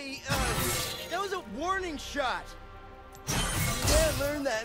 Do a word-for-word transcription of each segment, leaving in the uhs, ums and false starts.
Hey, uh, that was a warning shot. Yeah, learn that.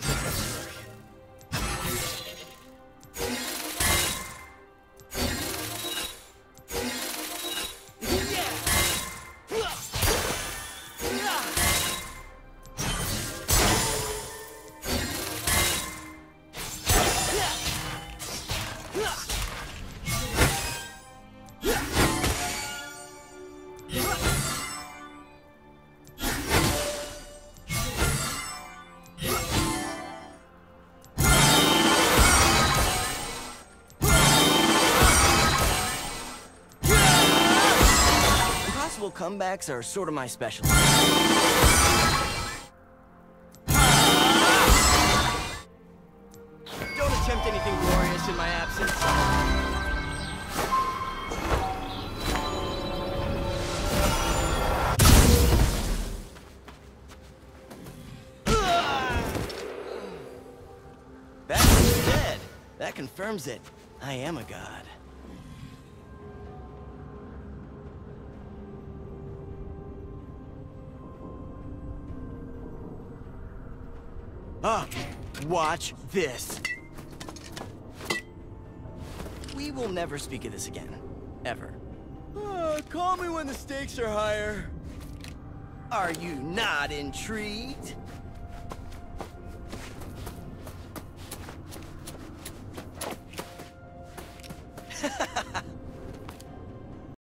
Comebacks are sort of my specialty. Don't attempt anything glorious in my absence. That's dead. That confirms it. I am a god. Ah, watch this. We will never speak of this again. Ever. Uh, call me when the stakes are higher. Are you not intrigued?